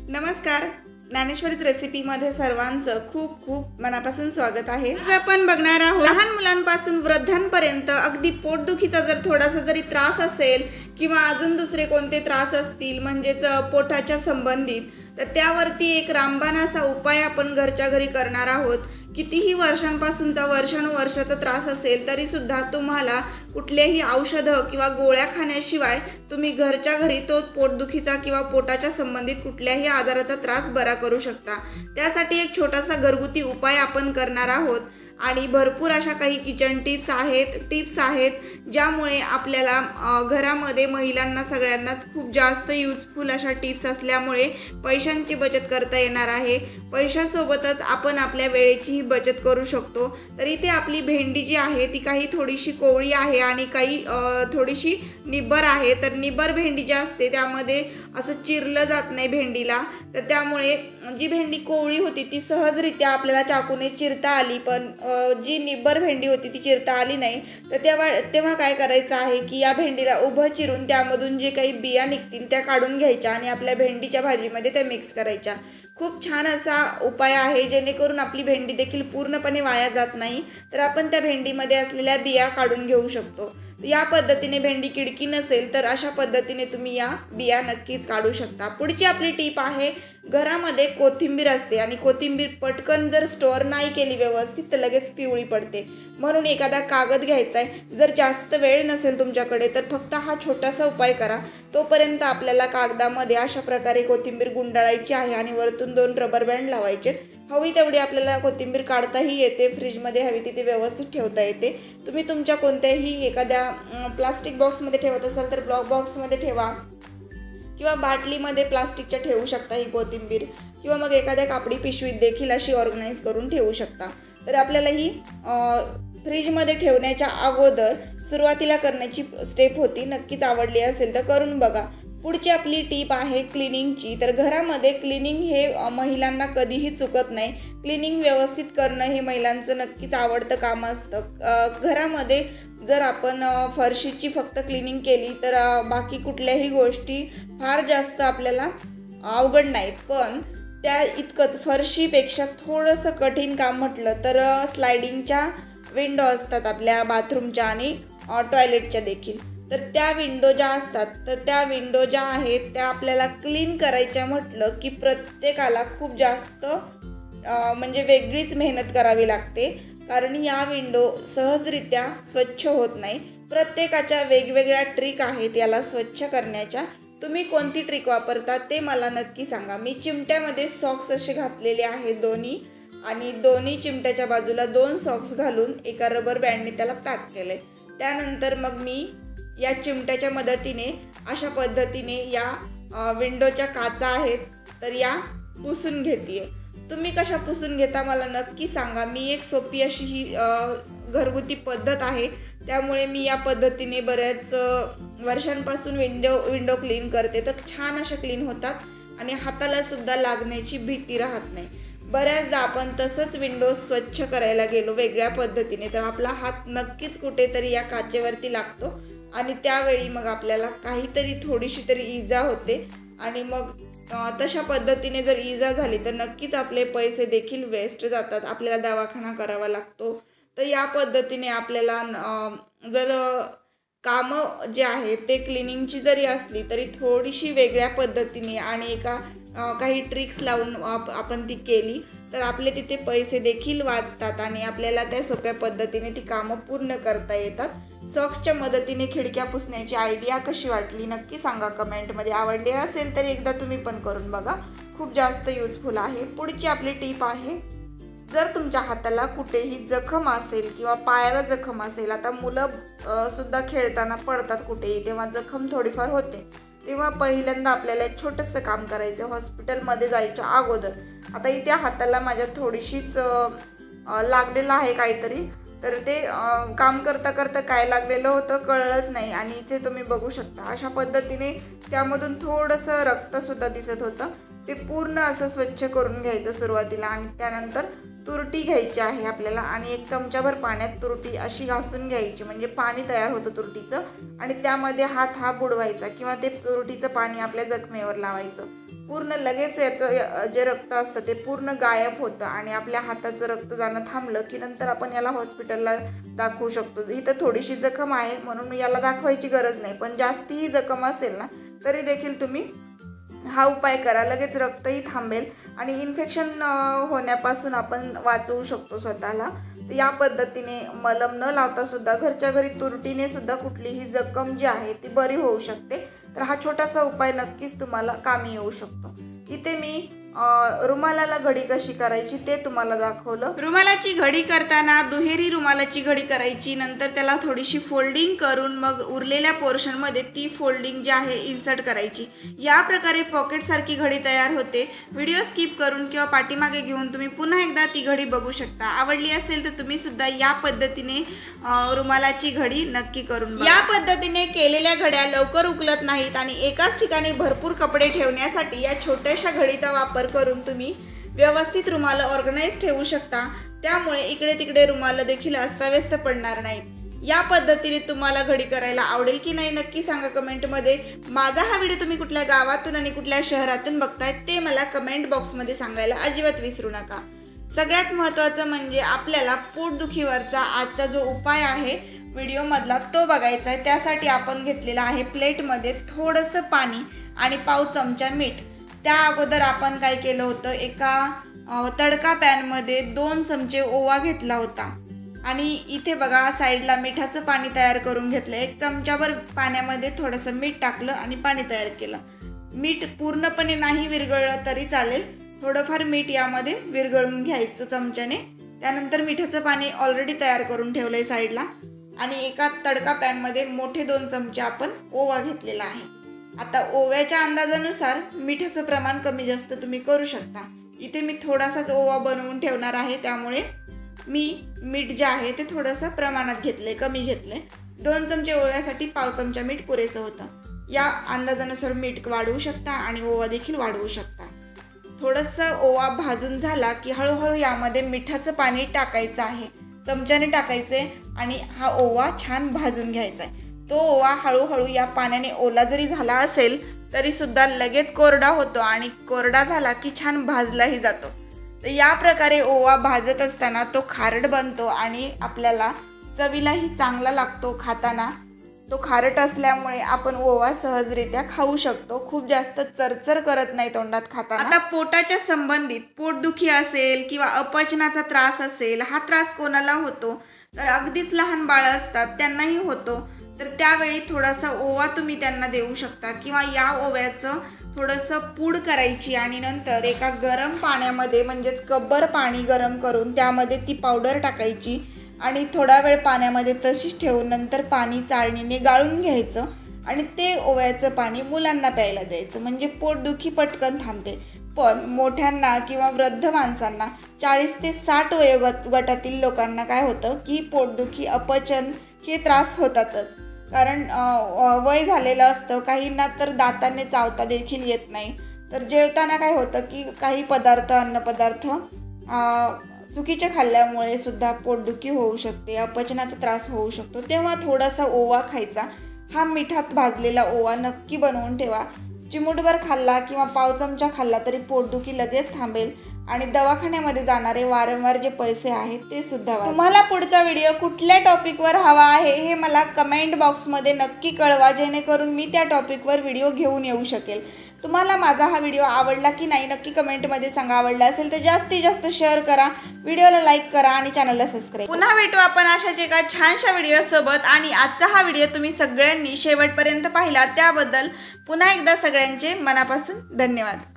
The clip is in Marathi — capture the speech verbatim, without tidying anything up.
नमस्कार, ज्ञानेश्वरीच रेसिपीमध्ये सर्वांचं खूप खूप मनापासून स्वागत आहे। आज आपण बघणार आहोत लहान मुलांपासून वृद्धांपर्यंत अगदी पोटदुखीचा जर थोडासा जरी त्रास असेल किंवा अजून दुसरे कोणते त्रास असतील म्हणजेच पोटाच्या संबंधित, तर त्यावरती एक रामबाण असा उपाय आपण घरच्या घरी करणार आहोत। कितीही वर्षांपासूनचा वर्षानुवर्षाचा त्रास असेल तरी सुद्धा तुम्हाला कुठलेही औषध किंवा गोळ्या खाण्याशिवाय तुम्ही घरच्या घरी तो पोटदुखीचा किंवा पोटाच्या संबंधित कुठल्याही आजाराचा त्रास बरा करू शकता। त्यासाठी एक छोटासा घरगुती उपाय आपण करणार आहोत आणि भरपूर अशा काही किचन टिप्स आहेत टिप्स आहेत ज्यामुळे आपल्याला घरामध्ये महिलांना सगळ्यांनाच खूप जास्त यूजफुल अशा टिप्स असल्यामुळे पैशांची बचत करता येणार आहे। पैशासोबतच आपण आपल्या वेळेचीही बचत करू शकतो। तर इथे आपली भेंडी जी आहे ती काही थोडीशी कोवळी आहे आणि काही थोडीशी निब्बर आहे। तर निब्बर भेंडी जी असते त्यामध्ये असं चिरलं जात नाही भेंडीला, तर त्यामुळे जी भेंडी कोवळी होती ती सहजरित्या आपल्याला चाकूने चिरता आली, पण जी निब्बर भेंडी होती ती चिरता आली नाही। तर तेव्हा तेव्हा काय करायचं आहे की या भेंडीला उभं चिरून त्यामधून जे काही बिया निघतील त्या काढून घ्यायच्या आणि आपल्या भेंडीच्या भाजीमध्ये त्या मिक्स करायच्या। खूप छान असा उपाय आहे जेणेकरून आपली भेंडी देखील पूर्णपणे वाया जात नाही, तर आपण त्या भेंडीमध्ये असलेल्या बिया काढून घेऊ शकतो। या पद्धतीने भेंडी किडकी नसेल तर अशा पद्धतीने तुम्ही या बिया नक्कीच काढू शकता। पुढची आपली टिप आहे, घरामध्ये कोथिंबीर असते आणि कोथिंबीर पटकन जर स्टोअर नाही केली व्यवस्थित तर लगेच पिवळी पडते, म्हणून एखादा कागद घ्यायचा आहे। जर जास्त वेळ नसेल तुमच्याकडे तर फक्त हा छोटासा उपाय करा। तोपर्यंत आपल्याला कागदामध्ये अशा प्रकारे कोथिंबीर गुंडाळायची आहे आणि वरतून दोन रबर बँड लावायचे। हवी तेवढी आपल्याला कोथिंबीर काढताही येते, फ्रीजमध्ये हवी तिथे व्यवस्थित ठेवता येते। तुम्ही तुमच्या कोणत्याही एखाद्या प्लास्टिक बॉक्समध्ये ठेवत असाल तर ब्लॉक बॉक्समध्ये ठेवा किंवा बाटलीमध्ये प्लास्टिकच्या ठेवू शकता ही कोथिंबीर, किंवा मग एखाद्या कापडी पिशवीत देखील अशी ऑर्गनाईज करून ठेवू शकता। तर आपल्याला ही फ्रीजमध्ये ठेवण्याच्या अगोदर सुरुवातीला करण्याची स्टेप होती, नक्कीच आवडली असेल तर करून बघा। पुढची आपली टीप आहे क्लिनिंगची। तर घरामध्ये क्लिनिंग हे महिलांना कधीही चुकत नाही। क्लिनिंग व्यवस्थित करणं हे महिलांचं नक्कीच आवडतं काम असतं। घरामध्ये जर आपण फरशीची फक्त क्लिनिंग केली तर बाकी कुठल्याही गोष्टी फार जास्त आपल्याला अवघड नाहीत, पण त्या इतकंच फरशीपेक्षा थोडंसं कठीण काम म्हटलं तर स्लायडिंगच्या विंडो असतात आपल्या बाथरूमच्या आणि टॉयलेटच्या देखील। तर त्या विंडो ज्या असतात तर त्या विंडो ज्या आहेत त्या आपल्याला क्लीन करायच्या म्हटलं की प्रत्येकाला खूप जास्त म्हणजे वेगळीच मेहनत करावी लागते, कारण या विंडो सहजरित्या स्वच्छ होत नाही। प्रत्येकाच्या वेगवेगळ्या ट्रिक आहेत याला स्वच्छ करण्याच्या। तुम्ही कोणती ट्रिक वापरता ते मला नक्की सांगा। मी चिमट्यामध्ये सॉक्स असे घातलेले आहेत दोन्ही, आणि दोन्ही चिमट्याच्या बाजूला दोन सॉक्स घालून एका रबर बँडने त्याला पॅक केले। त्यानंतर मग मी या चिमट्याच्या मदतीने अशा पद्धतीने या विंडोच्या काचा आहेत तर या पुसून घेते। तुम्ही कशा पुसून घेता मला नक्की सांगा। मी एक सोपी अशी ही घरगुती पद्धत आहे, त्यामुळे मी या पद्धतीने बऱ्याच वर्षांपासून विंडो विंडो क्लीन करते, तर छान अशा क्लीन होतात आणि हाताला सुद्धा लागण्याची भीती राहत नाही। बऱ्याचदा आपण तसंच विंडो स्वच्छ करायला गेलो वेगळ्या पद्धतीने तर आपला हात नक्कीच कुठेतरी या काचेवरती लागतो आणि त्यावेळी मग आपल्याला काहीतरी थोडीशी तरी इजा होते, आणि मग तशा पद्धतीने जर इजा झाली तर नक्कीच आपले पैसे देखील वेस्ट जातात, आपल्याला दवाखाना करावा लागतो। तर या पद्धतीने आपल्याला जर कामं जे आहेत ते क्लिनिंगची जरी असली तरी थोडीशी वेगळ्या पद्धतीने आणि एका काही ट्रिक्स लावून आपण ती केली तर आपले तिथे पैसे देखील वाचतात आणि आपल्याला त्या सोप्या पद्धतीने ती कामं पूर्ण करता येतात। सॉक्सच्या मदतीने खिडक्या पुसण्याची आयडिया कशी वाटली नक्की सांगा कमेंटमध्ये। आवडली असेल तर एकदा तुम्ही पण करून बघा, खूप जास्त यूजफुल आहे। पुढची आपली टीप आहे, जर तुमच्या हाताला कुठेही जखम असेल किंवा पायाला जखम असेल, आता मुलं सुद्धा खेळताना पडतात कुठेही तेव्हा जखम थोडीफार होते, तेव्हा पहिल्यांदा आपल्याला एक छोटंसं काम करायचं हॉस्पिटलमध्ये जायच्या अगोदर। आता इथे हाताला माझ्या थोडीशीच लागलेलं आहे काहीतरी, तर ते काम करता करता काय लागलेलं होतं कळलंच नाही आणि इथे तुम्ही बघू शकता अशा पद्धतीने त्यामधून थोडंसं रक्तसुद्धा दिसत होतं। ते पूर्ण असं स्वच्छ करून घ्यायचं सुरुवातीला आणि त्यानंतर तुरटी घ्यायची आहे आपल्याला आणि एक चमचाभर पाण्यात तुरटी अशी घासून घ्यायची, म्हणजे पाणी तयार होतं तुरटीचं, आणि त्यामध्ये हात हा बुडवायचा किंवा ते तुरटीचं पाणी आपल्या जखमेवर लावायचं। पूर्ण लगेच याचं जे रक्त असतं ते पूर्ण गायब होतं आणि आपल्या हाताचं रक्त जाणं थांबलं की नंतर आपण याला हॉस्पिटलला दाखवू शकतो। इथं थोडीशी जखम आहे म्हणून याला दाखवायची गरज नाही, पण जास्तीही जखम असेल ना तरी देखील तुम्ही हा उपाय करा, लगेच रक्तही थांबेल आणि इन्फेक्शन होण्यापासून आपण वाचवू शकतो स्वतःला। या पद्धतीने मलम न लावता सुद्धा घरच्या घरी तुरटीने सुद्धा कुठलीही जखम जी आहे ती बरी होऊ शकते। तर हा छोटासा उपाय नक्कीच तुम्हाला कामी येऊ शकतो। इथे मी रुमालाला घडी कशी करायची ते तुम्हाला दाखवलं। रुमालाची घडी करताना दुहेरी रुमालाची घडी करायची, नंतर त्याला थोडीशी फोल्डिंग करून मग उरलेल्या पोर्शन मध्ये ती फोल्डिंग जी आहे इन्सर्ट करायची। या प्रकारे पॉकेट सारखी घडी तयार होते। व्हिडिओ स्किप करून किंवा पाठीमागे घेऊन तुम्ही पुन्हा एकदा ती घडी बघू शकता। आवडली असेल तर तुम्ही सुद्धा या पद्धतीने रुमालाची घडी नक्की करून बघा। या पद्धतीने केलेल्या घड्या लवकर उकलत नाहीत आणि एकाच ठिकाणी भरपूर कपडे ठेवण्यासाठी या छोट्याशा घडीचा वापर करून तुम्ही व्यवस्थित रुमाल ऑर्गनाइज ठेवू शकता। त्यामुळे इकडे तिकडे रुमाल देखील अस्ताव्यस्त पडणार नाहीत। या पद्धतीने तुम्हाला घडी करायला आवडेल की नाही नक्की सांगा कमेंट मध्ये। माझा हा व्हिडिओ तुम्ही कुठल्या गावातून आणि कुठल्या शहरातून बघताय ते मला कमेंट बॉक्स मध्ये सांगायला अजिबात विसरू नका। सगळ्यात महत्त्वाचं म्हणजे आपल्याला पोटदुखीवरचा आजचा जो उपाय आहे व्हिडिओ मधला तो बघायचा आहे। त्यासाठी आपण घेतलेला आहे प्लेट मध्ये थोडंसं पाणी आणि पाव चमचा मीठ। त्या अगोदर आपण काय केलं होतं, एका तडका पॅनमध्ये दोन चमचे ओवा घेतला होता आणि इथे बघा साईडला मिठाचं पाणी तयार करून घेतलं। एक चमचाभर पाण्यामध्ये थोडंसं मीठ टाकलं आणि पाणी तयार केलं। मीठ पूर्णपणे नाही विरघळलं तरी चालेल, थोडंफार मीठ यामध्ये विरघळून घ्यायचं चमच्याने। त्यानंतर मिठाचं पाणी ऑलरेडी तयार करून ठेवलंय साईडला आणि एका तडका पॅनमध्ये मोठे दोन चमचे आपण ओवा घेतलेला आहे। आता ओव्याच्या अंदाजानुसार मिठाचं प्रमाण कमी जास्त तुम्ही करू शकता। इथे मी थोडासाच ओवा बनवून ठेवणार आहे, त्यामुळे मी मीठ जे आहे ते थोडंसं प्रमाणात घेतले, कमी घेतले। दोन चमचे ओव्यासाठी पाव चमचा मीठ पुरेसं होतं। या अंदाजानुसार मीठ वाढवू शकता आणि ओवा देखील वाढवू शकता। थोडंसं ओवा भाजून झाला की हळूहळू यामध्ये मिठाचं पाणी टाकायचं आहे, चमच्याने टाकायचे आणि हा ओवा छान भाजून घ्यायचा आहे। तो ओवा हळूहळू या पाण्याने ओला जरी झाला असेल तरी सुद्धा लगेच कोरडा होतो आणि कोरडा झाला की छान भाजलाही जातो। तर या प्रकारे ओवा भाजत असताना तो खारट बनतो आणि आपल्याला चवीलाही चांगला लागतो खाताना। तो खारट असल्यामुळे आपण ओवा सहजरित्या खाऊ शकतो, खूप जास्त चरचर करत नाही तोंडात खाताना। आता पोटाच्या संबंधित पोटदुखी असेल किंवा अपचनाचा त्रास असेल, हा त्रास कोणाला होतो तर अगदीच लहान बाळ असतात त्यांनाही होतो। तर त्यावेळी थोडासा ओवा तुम्ही त्यांना देऊ शकता किंवा या ओव्याचं थोडंसं पूड करायची आणि नंतर एका गरम पाण्यामध्ये म्हणजेच कब्बर पाणी गरम करून त्यामध्ये ती पावडर टाकायची आणि थोडा वेळ पाण्यामध्ये तशीच ठेवून नंतर पाणी चाळणीने गाळून घ्यायचं आणि ते ओव्याचं पाणी मुलांना प्यायला द्यायचं, म्हणजे पोटदुखी पटकन थांबते। पण मोठ्यांना किंवा वृद्ध माणसांना चाळीस ते साठ वयोगट गटातील लोकांना काय होतं की पोटदुखी अपचन हे त्रास होतातच, कारण वय झालेलं असतं। काहींना तर दातांनी चावता देखील येत नाही। तर जेवताना काय होतं की काही पदार्थ अन्नपदार्थ चुकीचे खाल्ल्यामुळे सुद्धा पोटदुखी होऊ शकते, अपचनाचा त्रास होऊ शकतो। तेव्हा थोडासा ओवा खायचा। हा मिठात भाजलेला ओवा नक्की बनवून ठेवा। चिमूटभर खाल्ला किंवा पाव चमचा खाल्ला तरी पोटदुखी लगेच थांबेल आणि दवाखान्यामध्ये जाणारे वारंवार जे पैसे आहेत ते सुद्धा वाचतील। तुम्हाला पुढचा व्हिडिओ कुठल्या टॉपिकवर हवा आहे हे मला कमेंट बॉक्समध्ये नक्की कळवा, जेणेकरून मी त्या टॉपिकवर व्हिडिओ घेऊन येऊ शकेल। तुम्हाला माझा हा व्हिडिओ आवडला की नाही नक्की कमेंटमध्ये सांगा। आवडला असेल तर जास्तीत जास्त शेअर करा, व्हिडिओला लाईक करा आणि चॅनलला सबस्क्राईब। पुन्हा भेटू आपण अशाच एका छानशा व्हिडिओ सोबत। आणि आजचा हा व्हिडिओ तुम्ही सगळ्यांनी शेवटपर्यंत पाहिला त्याबद्दल पुन्हा एकदा सगळ्यांचे मनापासून धन्यवाद।